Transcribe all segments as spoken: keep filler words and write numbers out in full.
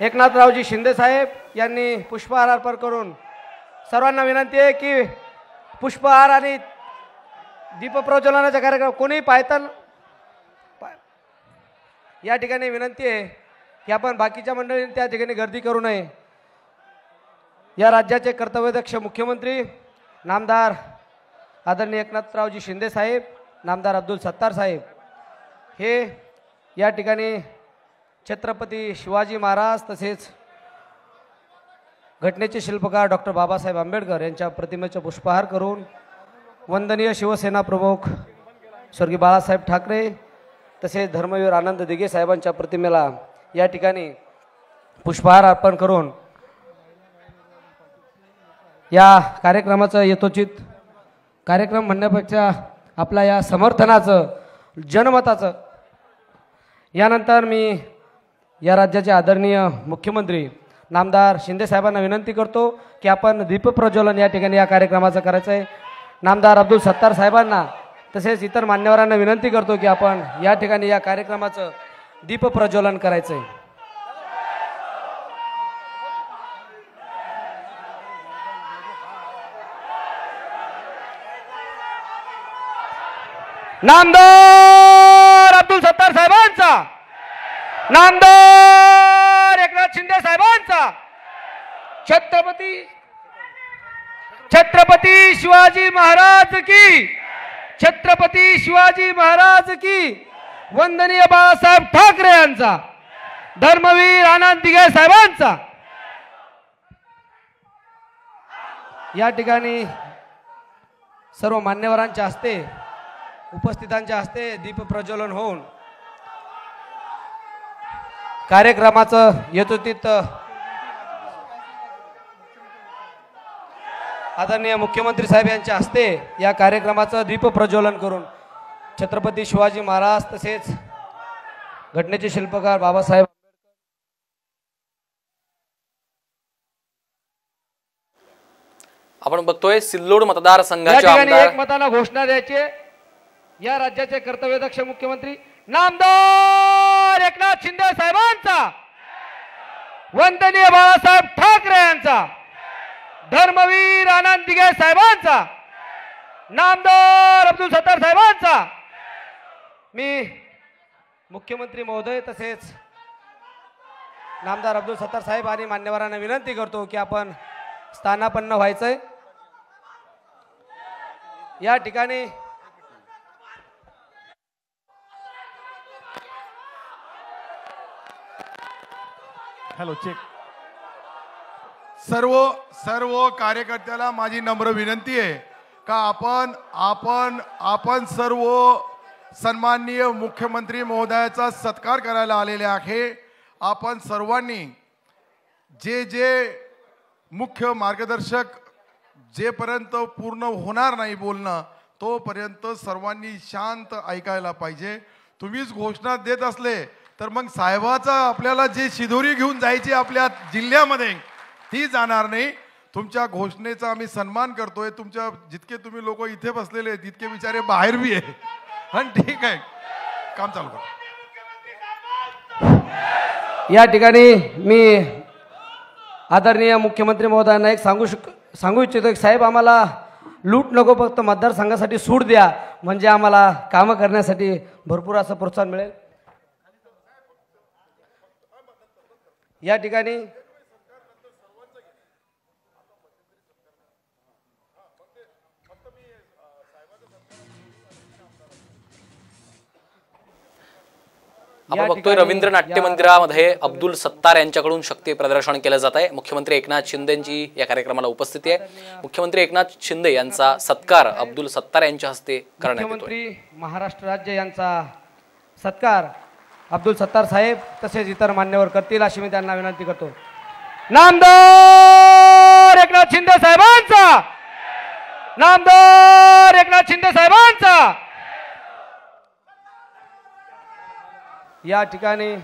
एकनाथरावजी शिंदे साहेब यांनी पुष्पहार अर्पण करून सर्वांना विनंती आहे की पुष्पहार आणि दीपप्रज्वलनाचा कार्यक्रम कोणी पायतल या ठिकाणी विनंती आहे की आपण बाकीच्या मंडळींनी त्या ठिकाणी गर्दी करू नये। या राज्याचे कर्तव्यदक्ष मुख्यमंत्री नामदार आदरणीय एकनाथरावजी शिंदे साहेब, नामदार अब्दुल सत्तार साहेब हे या ठिकाणी छत्रपती शिवाजी महाराज तसेच घटनेचे शिल्पकार डॉक्टर बाबासाहेब आंबेडकर यांच्या प्रतिमेचे पुष्पहार करून वंदनीय शिवसेना प्रमुख स्वर्गीय बाळासाहेब ठाकरे तसेच धर्मवीर आनंद दिघे साहेबांच्या प्रतिमेला या ठिकाणी पुष्पहार अर्पण करून या कार्यक्रमाचं यथोचित कार्यक्रम म्हणण्यापेक्षा आपल्या या समर्थनाचं जनमताचं यानंतर मी या राज्याचे आदरणीय मुख्यमंत्री नामदार शिंदे साहेबांना विनंती करतो की आपण दीपप्रज्वलन या ठिकाणी या कार्यक्रमाचं करायचं आहे। नामदार अब्दुल सत्तार साहेबांना तसेच इतर मान्यवरांना विनंती करतो की आपण या ठिकाणी या कार्यक्रमाचं दीपप्रज्वलन करायचं आहे। नामदार अब्दुल सत्तार साहेबांचा, नामदार एकनाथ शिंदे साहेबांचा, छत्रपती छत्रपती शिवाजी महाराज की, छत्रपती शिवाजी महाराज की, वंदनीय बाळासाहेब ठाकरे यांचा, धर्मवीर आनंद दिघे साहेबांचा या ठिकाणी सर्व मान्यवरांच्या हस्ते उपस्थितांच्या हस्ते दीपप्रज्वलन होऊन कार्यक्रमाचं यथोचित आदरणीय मुख्यमंत्री साहेब यांच्या हस्ते या कार्यक्रमाचं दीपप्रज्वलन करून छत्रपती शिवाजी महाराज तसेच घटनेचे शिल्पकार बाबासाहेब आपण बघतोय सिल्लोड मतदारसंघाच्या आमदार एक मताला घोषणा द्यायची। या राज्याचे कर्तव्यदक्ष मुख्यमंत्री नामदार एकनाथ शिंदे साहेबांचा, वंदनीय बाळासाहेब ठाकरे यांचा, धर्मवीर आनंद दिघे साहेबांचा, नामदार अब्दुल सत्तार साहेबांचा मी मुख्यमंत्री महोदय तसेच नामदार अब्दुल सत्तार साहेब आणि मान्यवरांना विनंती करतो की आपण स्थानापन्न व्हायचंय। या ठिकाणी हॅलो चेक सर्व सर्व कार्यकर्त्याला माझी नम्र विनंती आहे का आपण आपण आपण सर्व सन्माननीय मुख्यमंत्री महोदयाचा सत्कार करायला आलेले आहे। आपण सर्वांनी जे जे मुख्य मार्गदर्शक जेपर्यंत पूर्ण होणार नाही बोलणं तोपर्यंत सर्वांनी शांत ऐकायला पाहिजे। तुम्हीच घोषणा देत असले तर मग साहेबाचा आपल्याला जे शिदोरी घेऊन जायची आपल्या जिल्ह्यामध्ये ती जाणार नाही। तुमच्या घोषणेचा आम्ही सन्मान करतोय। तुमच्या जितके तुम्ही लोक इथे बसलेले आहेत तितके विचारे बाहेर बी आहे पण ठीक आहे काम चालू करा। या ठिकाणी मी आदरणीय मुख्यमंत्री महोदयांना एक सांगू शक सांगू इच्छितो की साहेब आम्हाला लूट नको, फक्त मतदारसंघासाठी सूट द्या म्हणजे आम्हाला कामं करण्यासाठी भरपूर असं प्रोत्साहन मिळेल। या ठिकाणी आपण बघतोय रवींद्र नाट्य मंदिरामध्ये अब्दुल सत्तार यांच्याकडून शक्ती प्रदर्शन केलं जात आहे। मुख्यमंत्री एकनाथ शिंदेंची या कार्यक्रमाला उपस्थिती आहे। मुख्यमंत्री एकनाथ शिंदे यांचा सत्कार अब्दुल सत्तार यांच्या हस्ते करण्यात येतो। मुख्यमंत्री महाराष्ट्र राज्य यांचा सत्कार अब्दुल सत्तार साहेब तसेच इतर मान्यवर करतील अशी मी त्यांना विनंती करतो। नामदार एकनाथ शिंदे साहेबांचा, नामदार एकनाथ शिंदे साहेबांचा या ठिकाणी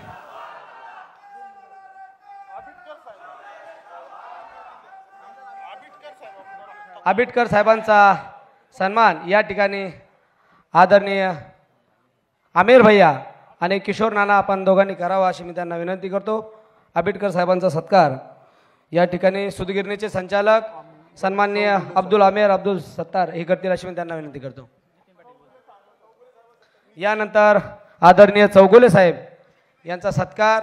आबिटकर साहेबांचा सन्मान या ठिकाणी आदरणीय आमिर भैया आणि किशोर नाना आपण दोघांनी करावा अशी मी त्यांना विनंती करतो। आंबेडकर साहेबांचा सत्कार या ठिकाणी सुदगिरणीचे संचालक सन्माननीय अब्दुल आमेर अब्दुल सत्तार हे करतील अशी मी त्यांना विनंती करतो। यानंतर आदरणीय चौगुले साहेब यांचा सत्कार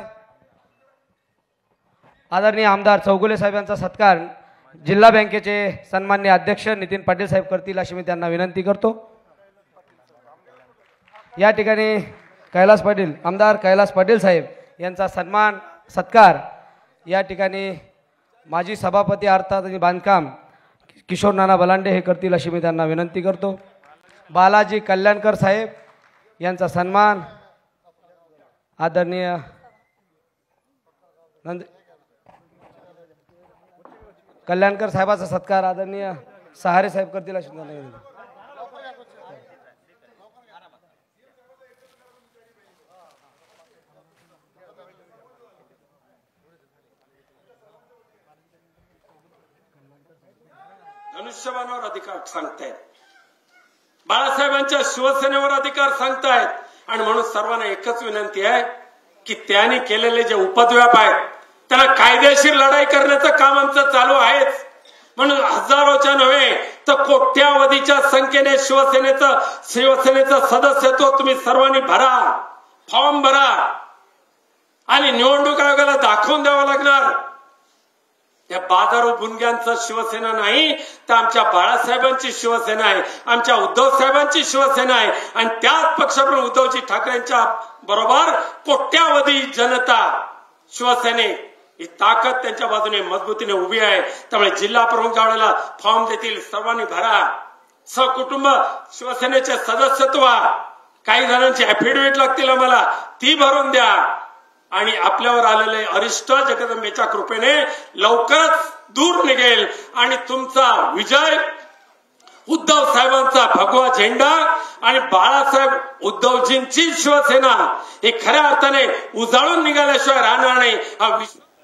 आदरणीय आमदार चौगुले साहेब यांचा सत्कार जिल्हा बँकेचे सन्माननीय अध्यक्ष नितीन पाटील साहेब करतील अशी मी त्यांना विनंती करतो। या ठिकाणी कैलास पाटील आमदार कैलास पाटील साहेब यांचा सन्मान सत्कार या ठिकाणी माजी सभापती अर्थात आणि बांधकाम किशोर नाना बलांडे हे करतील अशी मी त्यांना विनंती करतो। बालाजी कल्याणकर साहेब यांचा सन्मान आदरणीय नंद कल्याणकर साहेबाचा सत्कार आदरणीय सहारे साहेब करतील अशी त्यांना विनंती। धनुष्यबाणावर अधिकार सांगतायत, बाळासाहेबांच्या शिवसेनेवर अधिकार सांगतायत आणि म्हणून सर्वांना एकच विनंती आहे की त्यांनी केलेले जे उपद्व्याप आहेत त्यांना कायदेशीर लढाई करण्याचं काम आमचं चालू आहेच। म्हणून हजारोच्या नव्हे तर कोट्यावधीच्या संख्येने शिवसेनेचं शिवसेनेचं सदस्यत्व तुम्ही सर्वांनी भरा, फॉर्म भरा आणि निवडणूक आयोगाला दाखवून द्यावं लागणार। या बाजारू गुंग्यांचं शिवसेना नाही तर आमच्या बाळासाहेबांची शिवसेना आहे, आमच्या उद्धव साहेबांची शिवसेना आहे आणि त्याच पक्षप्रमुख उद्धवजी ठाकरेंच्या बरोबर कोट्यावधी जनता शिवसेने ही ताकद त्यांच्या बाजूने मजबूतीने उभी आहे। त्यामुळे जिल्हा प्रमुख ज्या वेळेला फॉर्म देतील सर्वांनी भरा, सहकुटुंब शिवसेनेचे सदस्यत्व, काही जणांची ऍफिडेव्हिट लागतील आम्हाला ती भरून द्या आणि आपल्यावर आलेले अरिष्ट जगदंबेच्या कृपेने लवकरच दूर निघेल आणि तुमचा विजय उद्धव साहेबांचा भगवा झेंडा आणि बाळासाहेब उद्धवजींची शिवसेना ही खऱ्या अर्थाने उजाळून निघाल्याशिवाय राहणार नाही हा विश्वास